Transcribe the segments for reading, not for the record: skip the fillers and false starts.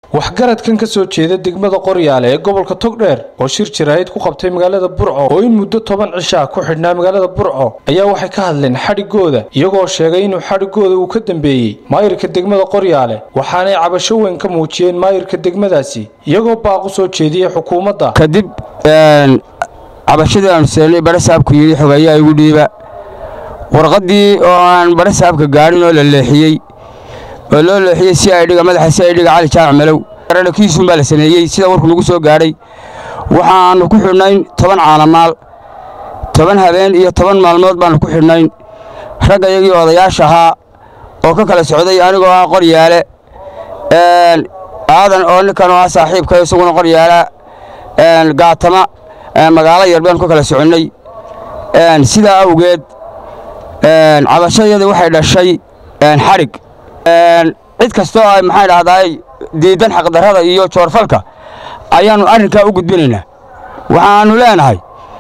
waxgaradkan ka soo jeeda degmada Qoryaale ee gobolka Togdheer oo shir jiraayid ku qabtay magaalada Burco oo in muddo 10 cisho ku xidhnaa magaalada Burco ayaa waxay ka hadleen xadhigooda iyagoo sheegay inuu xadhigooda uu ka dambeeyay maayirka degmada Qoryaale waxaana ay cabasho weyn ka muujiyeen maayirka degmadaasi iyagoo baaq u soo jeediyay xukuumadda kadib cabashada aan seenay barasaabku yiri xogayaa igu dhiiba warqadii oo aan barasaabka gaarin oo la leexiyay si ay dhiga madaxa si ay dhiga cali jaac malow rarkiisu ma la sameeyay sida warku lagu soo gaaray waxaan ku xidhnayn 10 caalamaal 10 habeen iyo 10 maalmood baan ku xidhnayn rag ayagii odayaasha ahaa oo ka kala socday anigoo ah Qoryaale aadan oo ninkan oo saaxiibka isaguna Qoryaale gaatama magaalo yar baan ku kala soconay sida awgeed cabashadayada waxay dhashay xarig cid kastoo ay maxay dhahday diidan xaq darrada iyo joorfalka ayaanu arrinka u gudbinaynaa waxaanu leenahay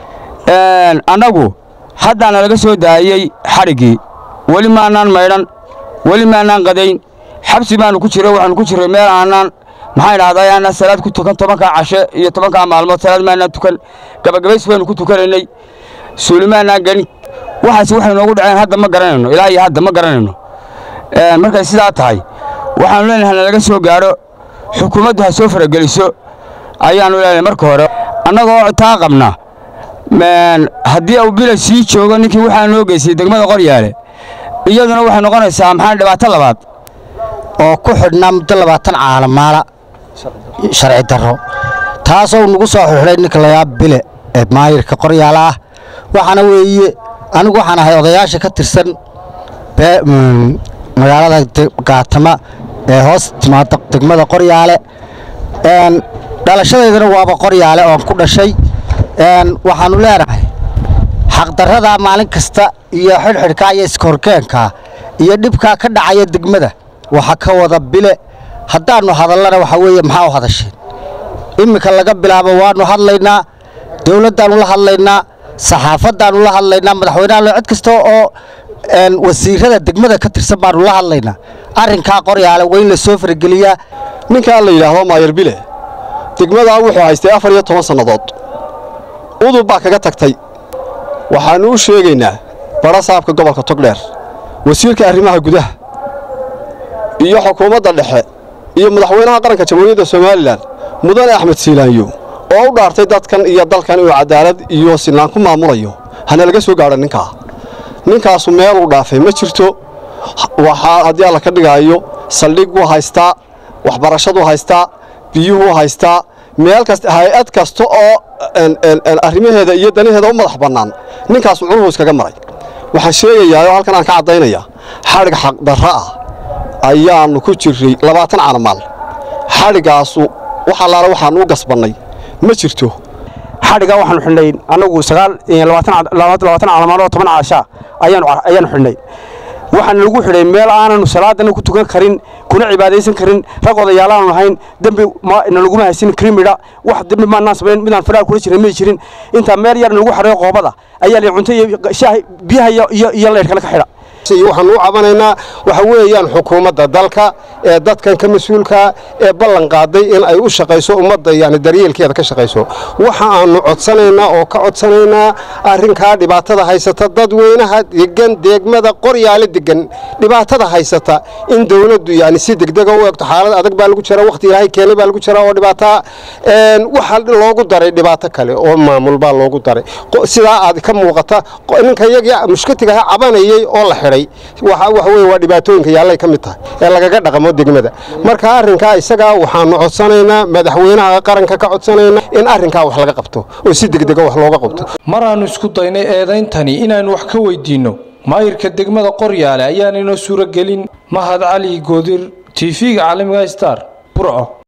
anagu haddana laga soo daayay xarigii wali maanaan maydhan wali maanaan qadayn xabsi baanu ku jiray waxaanu ku jiray meel aanan maxay dhahday ana salaad ku tukan 10 casho iyo 10 maalmood salaad maanaan tukan gabagabays baanu ku tukanaynay suulimaana galin waxaas waxay noogu dhaceen hadda ma garanayno ilaahay hadda ma garanayno markay sidaa tahay waxaanu leenahay laga soo gaaro xukuumaddu ha soo farageliso ayaanu leenahay marka hore annagoo taa qabna haddii uu bila sii joogo ninkii waxaa noo geysay degmada Qoryaale iyaduna waxay noqonaysaa maxaa dhibaato labaad oo ku xidhnaa muddo 20 caalamaala sharci darro taasoo nagu soo xidhay ninka la yaab bile ee maayirka Qoryaale ah waxaana weeye anigu waxaan ahay odayaasha ka tirsan magaalada gaatama ee hoos timaada degmada Qoryaale dhalashadeedana waaba Qoryaale oo ku dhashay waxaanu leenahay xaq darrada maalin kasta iyo xirxirka iyo iskorkeenka iyo dhibka ka dhacaya degmada waxa ka wada bile haddaanu hadalana waxa weeye maxaa u hadasheen imika laga bilaabo waanu hadlaynaa dawladdaanu la hadlaynaa saxaafadaanu la hadlaynaa madaxweynaha cid kasta oo wasiirada degmada ka tirsan baanu la hadlaynaa arrinka Qoryaale weyn la soo fargeliya ninka la yiraahdo maayir bile degmada wuxuu haystay 14 sanadood udub baa kaga tagtay waxaanu u sheegaynaa barasaabka gobolka Togdheer wasiirka arrimaha gudaha iyo xukuumadda dhexe iyo madaxweynaha qaranka Jamhuuriyadda Soomaaliland mudane Axmed Siilaanyo oo u dhaartay dadkan iyo dalkan inuu cadaalad iyo sinaan ku maamulayo hana laga soo gaaro ninkaas meel u dhaafay ma jirto waxa hadii alla ka dhigayo saldhig uu haystaa waxbarashadu haystaa biyuhu haystaa meel kasta hay'ad kasta oo arrimaheeda iyo danaheeda u madax bannaan ninkaas wuxuu iskaga maray waxaan sheegayaa halkan aan ka cadeynaya xarig xaq darro ah ayaanu ku jiray 20 caalamaal xarigaas waxa la waxaan u gasbanay ma jirto xariga waxaan xidhnay anagu 20 caalamaal oo 10 casho ayaan xidhnay waxaan lagu xidhay meel aanan salaadana ku tukan karin kuna cibaadeysan karin rag odayaal aan lahayn dambi ma lagu ma haysan krimida wax dambi ma naasbeen midaan faraar kula jiray ma jirin inta meel yar lagu xareeyo qoobada ayaa la cuntay shaah biyaha iyo leerkana ka xidha waxaan u cabanaynaa waxa weeyaan xukuumadda dalka ee dadkan ka mas'uulka ee ballan qaaday in ay u shaqeyso ummadda yani daryeelkeeda ka shaqeyso waxa aanu codsanaynaa oo ka codsanaynaa arrinka dhibaatada haysata dadweynaha degan degmada Qoryaale degan dhibaatada haysata in dawladdu yani si degdeg ah u eegto xaalad adag baa lagu jira waqti ilaahay keenay baa lagu jira oo dhibaato waxa loogu daray dhibaato kale oo maamul baa loogu daray sida aad ka muuqata ninka iyaga mushkiltiga cabanayay oo la xidhay waxa weey waa dhibaatooyinka yaalay ka mid tahay ee lagaga dhaqamo degmada marka arrinka isaga waxaanu codsanaynaa madaxweynaha qaranka ka codsanaynaa in arrinka wax laga qabto oo si degdeg ah wax looga qabto maraanu isku daynay eedayntani inaan wax ka weydiino maayirka degmada Qoryaale ayaan inoo suura gelin Mahad Cali Goodir TV-ga caalamiga Star Burco.